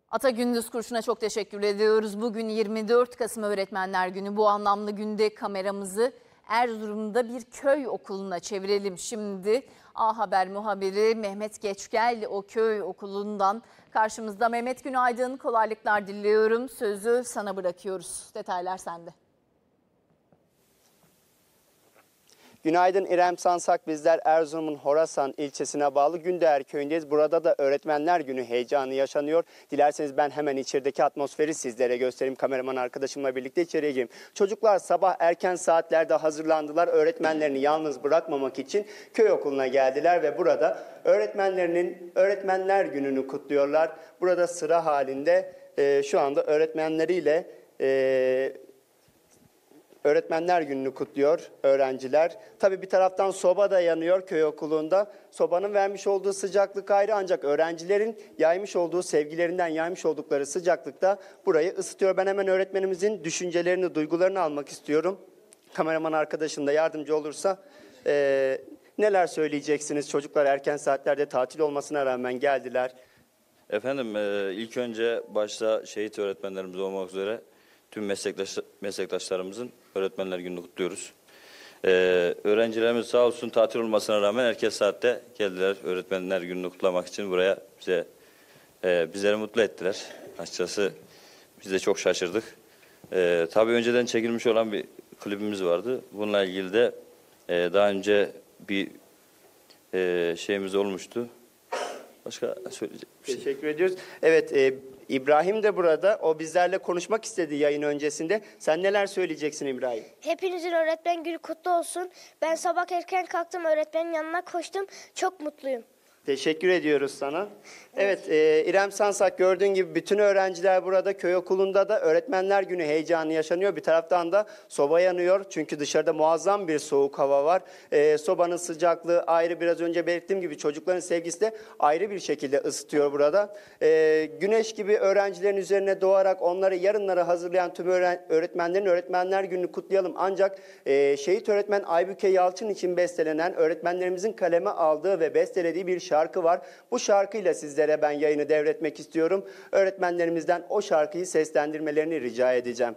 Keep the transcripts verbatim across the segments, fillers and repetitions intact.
Ata Gündüz Kurşun'a çok teşekkür ediyoruz. Bugün yirmi dört Kasım Öğretmenler Günü. Bu anlamlı günde kameramızı Erzurum'da bir köy okuluna çevirelim. Şimdi A Haber muhabiri Mehmet Geçgel o köy okulundan karşımızda. Mehmet, günaydın, kolaylıklar diliyorum. Sözü sana bırakıyoruz. Detaylar sende. Günaydın İrem Sansak, bizler Erzurum'un Horasan ilçesine bağlı Gündeğer köyündeyiz. Burada da Öğretmenler Günü heyecanı yaşanıyor. Dilerseniz ben hemen içerideki atmosferi sizlere göstereyim. Kameraman arkadaşımla birlikte içeriye gireyim. Çocuklar sabah erken saatlerde hazırlandılar. Öğretmenlerini yalnız bırakmamak için köy okuluna geldiler ve burada öğretmenlerinin Öğretmenler Günü'nü kutluyorlar. Burada sıra halinde e, şu anda öğretmenleriyle e, Öğretmenler Günü'nü kutluyor öğrenciler. Tabii bir taraftan soba da yanıyor köy okulunda. Sobanın vermiş olduğu sıcaklık ayrı, ancak öğrencilerin yaymış olduğu, sevgilerinden yaymış oldukları sıcaklıkta burayı ısıtıyor. Ben hemen öğretmenimizin düşüncelerini, duygularını almak istiyorum. Kameraman arkadaşım da yardımcı olursa. Ee, neler söyleyeceksiniz? Çocuklar erken saatlerde tatil olmasına rağmen geldiler. Efendim e, ilk önce başta şehit öğretmenlerimiz olmak üzere tüm meslektaş, meslektaşlarımızın Öğretmenler Günü'nü kutluyoruz. Ee, öğrencilerimiz sağ olsun tatil olmasına rağmen erken saatte geldiler Öğretmenler Günü'nü kutlamak için buraya bize e, bizleri mutlu ettiler. Açıkçası biz de çok şaşırdık. Ee, tabii önceden çekilmiş olan bir klibimiz vardı. Bununla ilgili de e, daha önce bir e, şeyimiz olmuştu. Başka söyleyecek bir şey. Teşekkür ediyoruz. Evet, e, İbrahim de burada. O bizlerle konuşmak istedi yayın öncesinde. Sen neler söyleyeceksin İbrahim? Hepinizin öğretmen günü kutlu olsun. Ben sabah erken kalktım, öğretmenin yanına koştum. Çok mutluyum. Teşekkür ediyoruz sana. Evet, e, İrem Sansak, gördüğün gibi bütün öğrenciler burada, köy okulunda da Öğretmenler Günü heyecanı yaşanıyor. Bir taraftan da soba yanıyor çünkü dışarıda muazzam bir soğuk hava var. E, sobanın sıcaklığı ayrı, biraz önce belirttiğim gibi çocukların sevgisi de ayrı bir şekilde ısıtıyor burada. E, güneş gibi öğrencilerin üzerine doğarak onları yarınlara hazırlayan tüm öğretmenlerin Öğretmenler Günü'nü kutlayalım. Ancak e, şehit öğretmen Aybüke Yalçın için bestelenen, öğretmenlerimizin kaleme aldığı ve bestelediği bir şarkı var. Bu şarkıyla sizlere ben yayını devretmek istiyorum. Öğretmenlerimizden o şarkıyı seslendirmelerini rica edeceğim.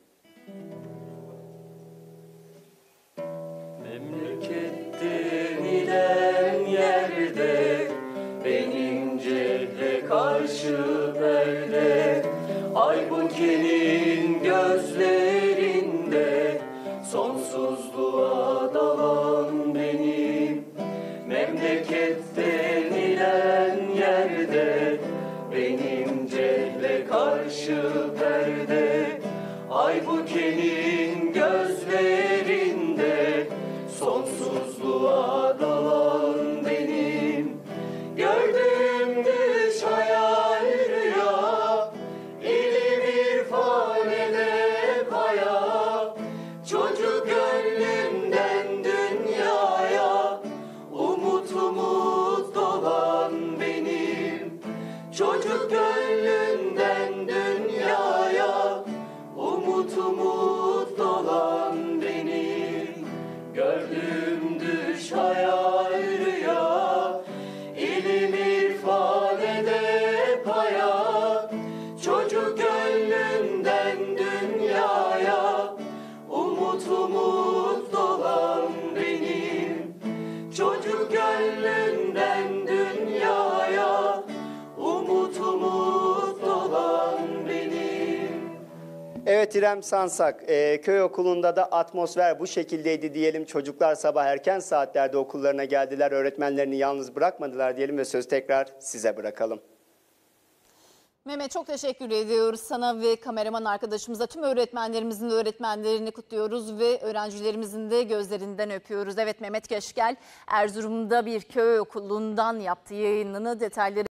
Memleket denilen yerde benim cehle karşı perde, Aybüke'nin gözlerinde sonsuzluğa dalan benim. Memleket denilen yerde benim cehle karşı perde, Aybüke'nin gözlerinde sonsuzluğa dalan benim. Gördüğüm düş hayal rüya, ilim irfan ede paya, çocuk gönlümden dünyaya umut umut dolan benim. Çocuk gönlümden dünyaya umut umut dolan benim. Gördüğüm düş hayal rüya, ilim irfan ede paya, çocuk gönlümden dünyaya umut umut dolan benim. Çocuk gönlümden dünyaya umut umut dolan benim. Evet İrem Sansak, e, köy okulunda da atmosfer bu şekildeydi diyelim. Çocuklar sabah erken saatlerde okullarına geldiler. Öğretmenlerini yalnız bırakmadılar diyelim ve söz tekrar size bırakalım. Mehmet, çok teşekkür ediyoruz sana ve kameraman arkadaşımıza. Tüm öğretmenlerimizin öğretmenlerini kutluyoruz ve öğrencilerimizin de gözlerinden öpüyoruz. Evet, Mehmet Geçgel Erzurum'da bir köy okulundan yaptığı yayınını, detayları